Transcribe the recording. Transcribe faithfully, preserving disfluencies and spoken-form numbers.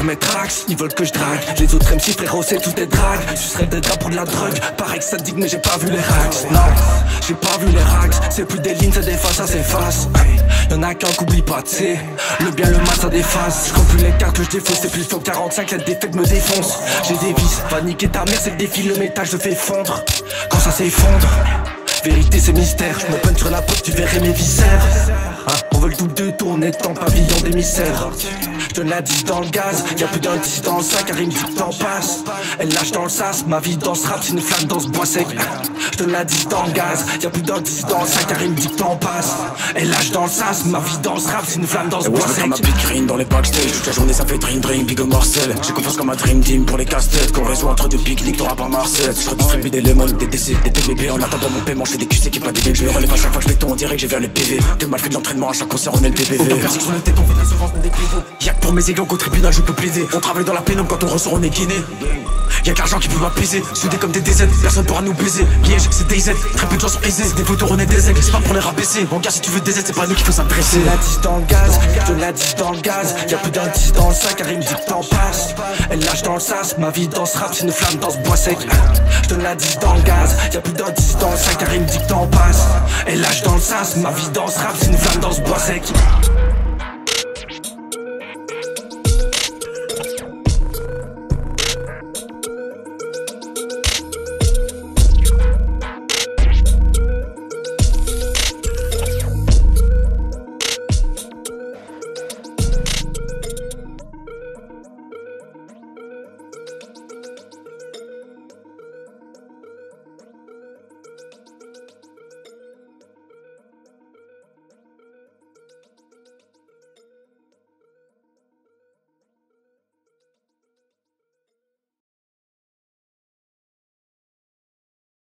faire mes tracks, ils veulent que je drague. Les autres M C frérot c'est tout des dragues. Tu serais des draps pour de la drogue. Pareil que ça dit mais j'ai pas vu les racks. Non, j'ai pas vu les racks. C'est plus des lignes, c'est des faces, ça s'efface. Y'en a qu'un qu'oublie pas, t'sais. Le bien, le mal, ça déface. Je compte plus les cartes que je défausse. C'est plus top quarante-cinq, la défaite me défonce. J'ai des vis, va niquer ta mère, c'est le défi. Le métal, je fais fondre. Quand ça s'effondre, vérité c'est mystère. Je me punch sur la pote, tu verrais mes viscères. Hein, on veut le double de tourner de temps, pavillon d'émissaire. Je donne la dix dans le gaz, y'a plus d'un dix dans le sac, car il me dit que t'en passes. Elle lâche dans le sas, ma vie dans ce rap, c'est une flamme dans ce bois sec. Je donne la dix dans le gaz, y'a plus d'un dix dans le sac, car il me dit que t'en passes. Elle lâche dans le sas, ma vie dans ce rap, c'est une flamme dans ce bois sec. Ma big green dans les backstage, toute la journée ça fait dream dream, big Marcel. J'ai confiance comme un dream team pour les casse-têtes. Qu'on réseau entre deux pique-nique, t'auras pas Marcel. Je redistribue des lemons, des D C, des T B B. En attendant mon paiement, je fais des Q C qui pas des bébés. Je relève à chaque fois que je béton, on dirait que j'ai vers les P V. De mal fait de l'entraînement à chaque concert, on est le P P V. Autant personne sur le tête, on fait de l'assurance, on des pivots. Y'a que pour mes égaux qu'au tribunal je peux plaider. On travaille dans la pénombre, quand on ressort on est guiné. Y'a que l'argent qui peut m'apaiser, soudés comme des D Z, personne pourra nous baiser. Liège, c'est D Z, très peu de gens sont aisés. C'est des photos, on est des aigles, c'est pas pour les rabaisser. Mon gars, si tu veux des Z, c'est pas nous qu'il faut s'adresser. La dix dans le gaz, je la dix dans le gaz. Y'a plus d'un dix dans le sac, car il me dit que t'en passes. Elle lâche dans le sas, ma vie dans ce rap, c'est une flamme dans ce bois sec. Je donne la dix dans le gaz, y'a plus d'un dix dans le sac, car il me dit que t'en passes. Elle lâche dans le sas, ma vie dans ce rap, c'est une flamme dans ce bois sec.